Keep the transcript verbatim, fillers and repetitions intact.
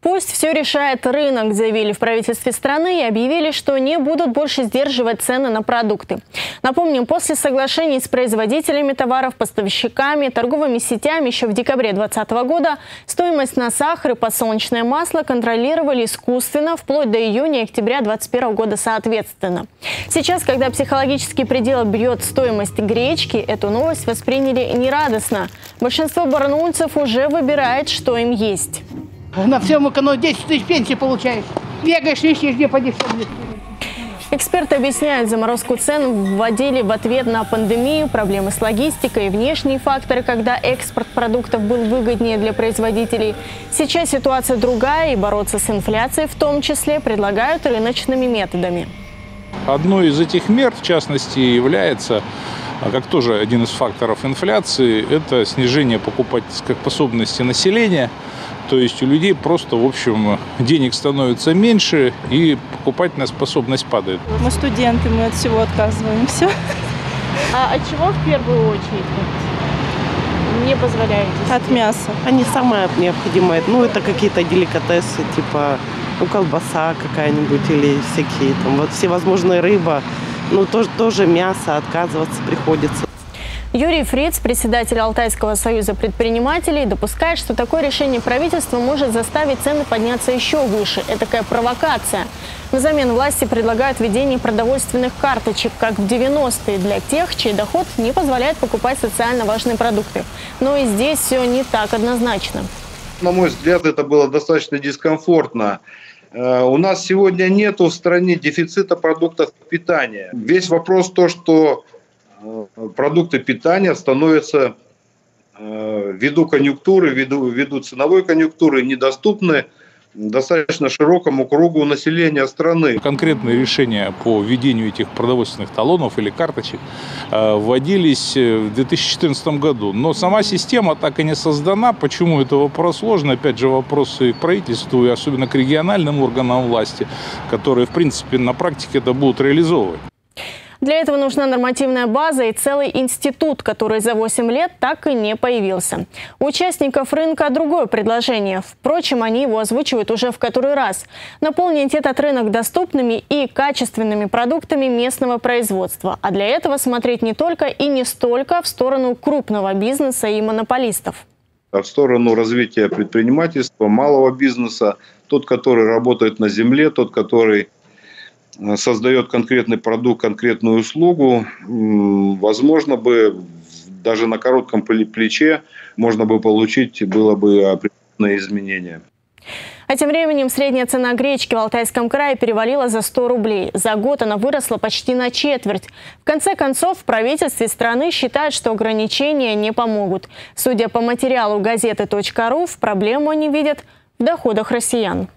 Пусть все решает рынок, заявили в правительстве страны и объявили, что не будут больше сдерживать цены на продукты. Напомним, после соглашений с производителями товаров, поставщиками, торговыми сетями еще в декабре две тысячи двадцатого года стоимость на сахар и подсолнечное масло контролировали искусственно вплоть до июня и октября две тысячи двадцать первого года соответственно. Сейчас, когда психологический предел бьет стоимость гречки, эту новость восприняли нерадостно. Большинство барнаульцев уже выбирает, что им есть. На всем экономе десять тысяч пенсии получаешь. Бегаешь, ищешь, где подешевле. Эксперты объясняют, заморозку цен вводили в ответ на пандемию, проблемы с логистикой и внешние факторы, когда экспорт продуктов был выгоднее для производителей. Сейчас ситуация другая, и бороться с инфляцией в том числе предлагают рыночными методами. Одной из этих мер, в частности, является, как тоже один из факторов инфляции, это снижение покупательской способности населения. То есть у людей просто, в общем, денег становится меньше и покупательная способность падает. Мы студенты, мы от всего отказываемся. А от чего в первую очередь не позволяете? От мяса. Они самое необходимое. Ну, это какие-то деликатесы, типа ну, колбаса какая-нибудь или всякие там вот всевозможные рыба. Ну, тоже, тоже мясо отказываться приходится. Юрий Фриц, председатель Алтайского союза предпринимателей, допускает, что такое решение правительства может заставить цены подняться еще выше. Это такая провокация. Взамен власти предлагают введение продовольственных карточек, как в девяностые, для тех, чей доход не позволяет покупать социально важные продукты. Но и здесь все не так однозначно. На мой взгляд, это было достаточно дискомфортно. У нас сегодня нет в стране дефицита продуктов питания. Весь вопрос то, что продукты питания становятся ввиду конъюнктуры, ввиду, ввиду ценовой конъюнктуры недоступны достаточно широкому кругу населения страны. Конкретные решения по введению этих продовольственных талонов или карточек вводились в две тысячи четырнадцатом году. Но сама система так и не создана. Почему это вопрос сложный? Опять же, вопросы к правительству и особенно к региональным органам власти, которые, в принципе, на практике это будут реализовывать. Для этого нужна нормативная база и целый институт, который за восемь лет так и не появился. У участников рынка другое предложение. Впрочем, они его озвучивают уже в который раз. Наполнить этот рынок доступными и качественными продуктами местного производства. А для этого смотреть не только и не столько в сторону крупного бизнеса и монополистов. В сторону развития предпринимательства, малого бизнеса, тот, который работает на земле, тот, который создает конкретный продукт, конкретную услугу, возможно бы даже на коротком плече можно бы получить было бы определенные изменения. А тем временем средняя цена гречки в Алтайском крае перевалила за сто рублей. За год она выросла почти на четверть. В конце концов, в правительстве страны считают, что ограничения не помогут. Судя по материалу газеты точка ру, в проблему они видят в доходах россиян.